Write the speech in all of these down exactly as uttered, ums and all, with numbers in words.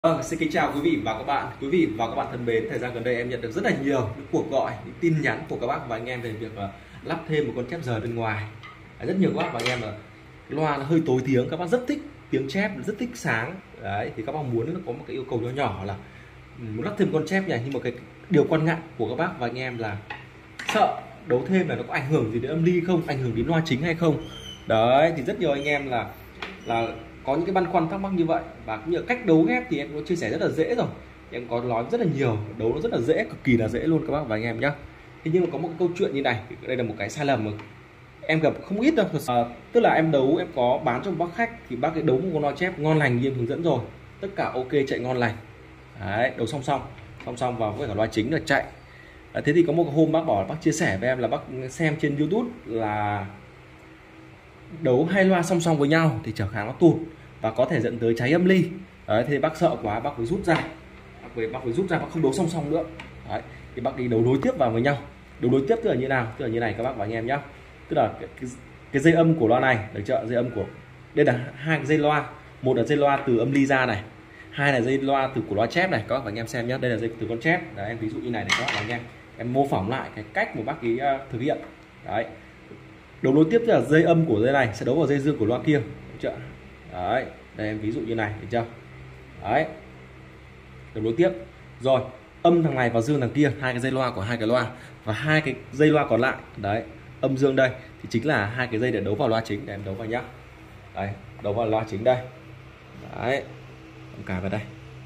Vâng, xin kính chào quý vị và các bạn. Quý vị và các bạn thân mến, thời gian gần đây em nhận được rất là nhiều những cuộc gọi, những tin nhắn của các bác và anh em về việc uh, lắp thêm một con chép rời bên ngoài. À, rất nhiều các bác và anh em là loa nó hơi tối tiếng, các bác rất thích tiếng chép, rất thích sáng. Đấy, thì các bác muốn nó có một cái yêu cầu nhỏ nhỏ là muốn lắp thêm con chép này, nhưng mà cái điều quan ngại của các bác và anh em là sợ đấu thêm là nó có ảnh hưởng gì đến âm ly không, ảnh hưởng đến loa chính hay không. Đấy, thì rất nhiều anh em là là có những cái băn khoăn thắc mắc như vậy, và cũng như cách đấu ghép thì em có chia sẻ rất là dễ rồi, em có nói rất là nhiều, đấu nó rất là dễ, cực kỳ là dễ luôn các bác và anh em nhé. Thế nhưng mà có một cái câu chuyện như này, đây là một cái sai lầm mà em gặp không ít đâu. À, tức là em đấu, em có bán cho bác khách thì bác ấy đấu một con loa chép ngon lành như em hướng dẫn rồi, tất cả ok chạy ngon lành. Đấy, đấu song song song song vào với cả loa chính là chạy. À, thế thì có một hôm bác bảo, bác chia sẻ với em là bác xem trên YouTube là đấu hai loa song song với nhau thì trở kháng nó tụt và có thể dẫn tới cháy âm ly. Đấy, thì bác sợ quá, bác phải rút ra, bác phải, bác phải rút ra, bác không đấu song song nữa. Đấy, thì bác đi đấu nối tiếp vào với nhau. Đấu nối tiếp tức là như nào? Tức là như này các bác và anh em nhé. Tức là cái, cái, cái dây âm của loa này, được chưa? Dây âm của đây là hai cái dây loa, một là dây loa từ âm ly ra này, hai là dây loa từ của loa chép này các bác và anh em xem nhé. Đây là dây từ con chép. Đấy, em ví dụ như này để các bác và anh em em mô phỏng lại cái cách mà bác ấy uh, thực hiện. Đấy, đấu nối tiếp tức là dây âm của dây này sẽ đấu vào dây dương của loa kia, được chưa? Đấy, đây em ví dụ như này, được chưa? Đấy, đấu nối tiếp rồi, âm thằng này vào dương thằng kia, hai cái dây loa của hai cái loa, và hai cái dây loa còn lại, đấy, âm dương đây thì chính là hai cái dây để đấu vào loa chính. Để em đấu vào nhá. Đấy, đấu vào loa chính đây. Đấy, em cài vào đây.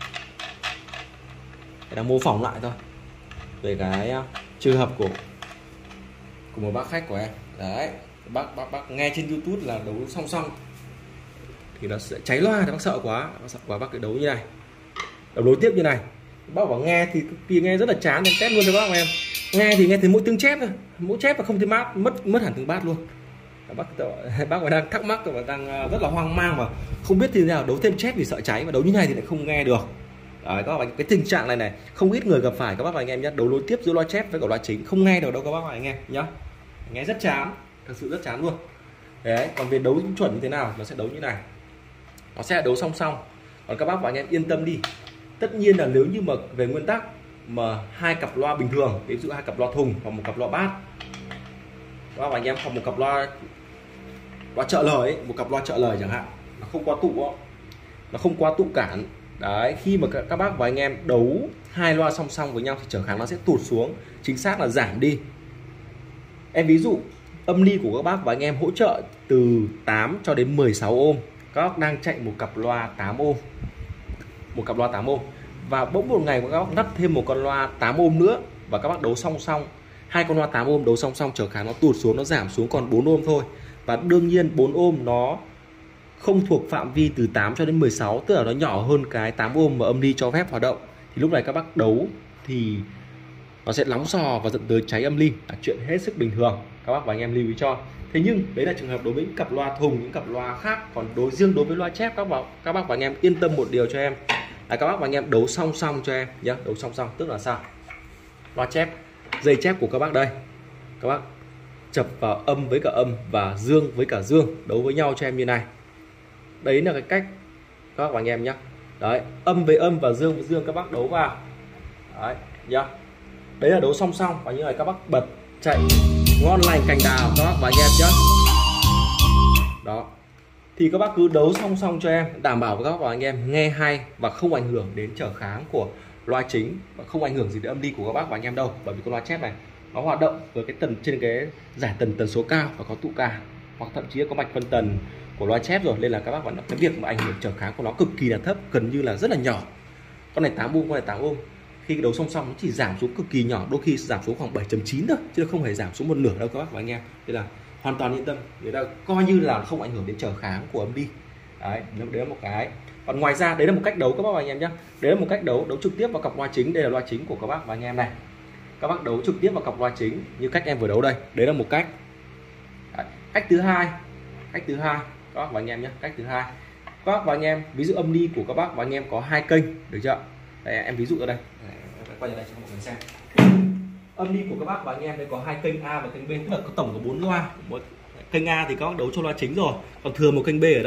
Để đang mô phỏng lại thôi về cái trường hợp của của một bác khách của em. Đấy, bác bác bác nghe trên YouTube là đấu song song thì nó sẽ cháy loa, thì bác sợ quá, bác sợ quá bác cái đấu như này, đấu nối tiếp như này. Bác bảo nghe thì thì nghe rất là chán, nên test luôn cho bác em. Nghe thì nghe thấy mỗi tiếng chép thôi, mỗi chép và không thấy mát, mất mất hẳn tiếng bát luôn. Bác bác còn đang thắc mắc và đang rất là hoang mang và không biết thì nào đấu thêm chép thì sợ cháy, và đấu như này thì lại không nghe được. Đấy, các bạn, cái tình trạng này này không ít người gặp phải các bác và anh em nhé. Đấu nối tiếp giữa loa chép với cả loa chính không nghe được đâu các bác và anh em nhá, nghe rất chán, thực sự rất chán luôn. Đấy, còn về đấu chuẩn như thế nào, nó sẽ đấu như này, nó sẽ đấu song song. Còn các bác và anh em yên tâm đi, tất nhiên là nếu như mà về nguyên tắc mà hai cặp loa bình thường, ví dụ hai cặp loa thùng và một cặp loa bát, các bác và anh em hoặc một cặp loa loa trợ lời ấy, một cặp loa trợ lời chẳng hạn, nó không qua tụ, nó không qua tụ cản. Đấy, khi mà các bác và anh em đấu hai loa song song với nhau thì trở kháng nó sẽ tụt xuống, chính xác là giảm đi. Em ví dụ âm ly của các bác và anh em hỗ trợ từ tám cho đến mười sáu ôm, các bác đang chạy một cặp loa tám ôm, một cặp loa tám ôm, và bỗng một ngày các bác ngắt thêm một con loa tám ôm nữa và các bác đấu song song, hai con loa tám ôm đấu song song, trở kháng nó tụt xuống, nó giảm xuống còn bốn ôm thôi. Và đương nhiên bốn ôm nó không thuộc phạm vi từ tám cho đến mười sáu, tức là nó nhỏ hơn cái tám ôm mà âm ly cho phép hoạt động, thì lúc này các bác đấu thì nó sẽ nóng sò và dẫn tới cháy âm ly, là chuyện hết sức bình thường, các bác và anh em lưu ý cho. Thế nhưng đấy là trường hợp đối với những cặp loa thùng, những cặp loa khác. Còn đối riêng đối với loa chép, các bác các bác và anh em yên tâm một điều cho em là các bác và anh em đấu song song cho em nhé. Đấu song song tức là sao? Loa chép, dây chép của các bác đây, các bác chập vào âm với cả âm và dương với cả dương, đấu với nhau cho em như này. Đấy là cái cách các bác và anh em nhé. Đấy, âm với âm và dương với dương các bác đấu vào. Đấy nhá. Đấy là đấu song song, và như này các bác bật chạy ngon lành cành đào các bác và anh em nhé. Đó, thì các bác cứ đấu song song cho em, đảm bảo với các bác và anh em nghe hay và không ảnh hưởng đến trở kháng của loa chính, và không ảnh hưởng gì đến âm ly của các bác và anh em đâu. Bởi vì con loa chép này nó hoạt động với cái tần trên cái giải tần tần số cao và có tụ cản, hoặc thậm chí có mạch phân tần của loa chép rồi, nên là các bác vẫn cái việc mà ảnh hưởng trở kháng của nó cực kỳ là thấp, gần như là rất là nhỏ. Con này tám ôm, con này tám ôm, khi đấu song song nó chỉ giảm xuống cực kỳ nhỏ, đôi khi giảm xuống khoảng bảy chấm chín thôi, chứ không hề giảm xuống một nửa đâu các bác và anh em. Nên là hoàn toàn yên tâm, để là coi như là không ảnh hưởng đến trở kháng của âm ly. Đấy, đấy là một cái. Còn ngoài ra đấy là một cách đấu các bác và anh em nhé. Đấy là một cách đấu, đấu trực tiếp vào cặp loa chính. Đây là loa chính của các bác và anh em này, các bác đấu trực tiếp vào cặp loa chính như cách em vừa đấu đây. Đấy là một cách. Đấy, cách thứ hai, cách thứ hai các bác và anh em nhé. Cách thứ hai, các bác và anh em ví dụ âm ly của các bác và anh em có hai kênh, được chưa? Đây, em ví dụ ở đây, quay lại đây cho mọi người xem. Âm ly của các bác và anh em đây có hai kênh A và kênh B, tức là có tổng có bốn loa. Một kênh A thì các bác đấu cho loa chính rồi, còn thừa một kênh B ở đây.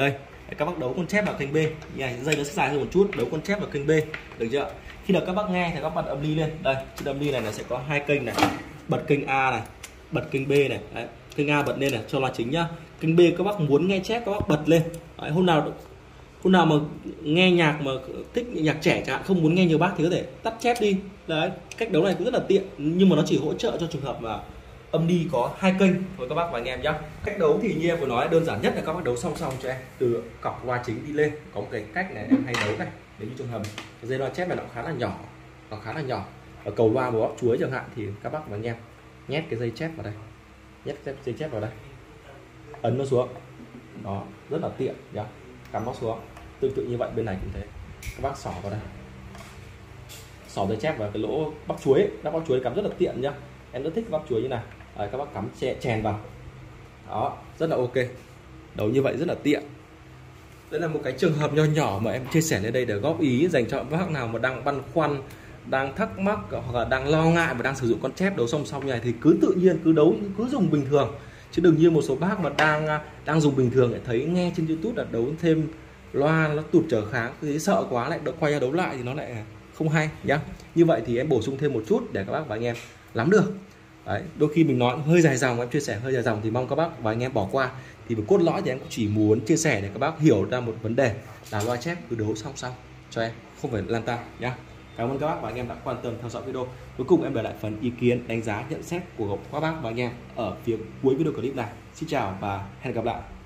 Đấy, các bác đấu con chép vào kênh B, dây nó sẽ dài hơn một chút, đấu con chép vào kênh B, được chưa? Khi nào các bác nghe thì các bác bật âm ly lên. Đây, trên âm ly này nó sẽ có hai kênh này, bật kênh A này, bật kênh B này. Đấy, kênh A bật lên này cho loa chính nhá. Kênh B các bác muốn nghe chép các bác bật lên. Đấy, hôm nào hôm nào mà nghe nhạc mà thích nhạc trẻ chẳng hạn, không muốn nghe nhiều bác thì có thể tắt chép đi. Đấy, cách đấu này cũng rất là tiện, nhưng mà nó chỉ hỗ trợ cho trường hợp mà âm đi có hai kênh thôi các bác và anh em nhé. Cách đấu thì như em vừa nói đơn giản nhất là các bác đấu song song cho em, từ cọc loa chính đi lên. Có một cái cách này em hay đấu này, nếu như trường hợp cái dây loa chép này nó khá là nhỏ, nó khá là nhỏ ở cầu loa một bắp chuối chẳng hạn, thì các bác và anh em nhét cái dây chép vào đây, nhét cái dây chép vào đây, ấn nó xuống, đó rất là tiện nhá. Cắm nó xuống, tương tự như vậy bên này cũng thế, các bác xỏ vào đây, xỏ dây chép vào cái lỗ bắp chuối, các bắp chuối cắm rất là tiện nhá. Em rất thích bắp chuối như này. Đấy, các bác cắm chèn vào, đó rất là ok, đấu như vậy rất là tiện. Đây là một cái trường hợp nho nhỏ mà em chia sẻ lên đây để góp ý dành cho bác nào mà đang băn khoăn, đang thắc mắc hoặc là đang lo ngại và đang sử dụng con chép đấu song song như này, thì cứ tự nhiên cứ đấu, cứ dùng bình thường, chứ đừng như một số bác mà đang đang dùng bình thường lại thấy nghe trên YouTube là đấu thêm loa nó tụt trở kháng, cứ sợ quá lại quay ra đấu lại thì nó lại không hay nhá. Như vậy thì em bổ sung thêm một chút để các bác và anh em nắm được. Đấy, đôi khi mình nói hơi dài dòng, em chia sẻ hơi dài dòng thì mong các bác và anh em bỏ qua. Thì với cốt lõi thì em cũng chỉ muốn chia sẻ để các bác hiểu ra một vấn đề là loa chép cứ đấu song song cho em, không phải lan tan nhá. Cảm ơn các bác và anh em đã quan tâm theo dõi video. Cuối cùng em để lại phần ý kiến, đánh giá, nhận xét của các bác và anh em ở phía cuối video clip này. Xin chào và hẹn gặp lại.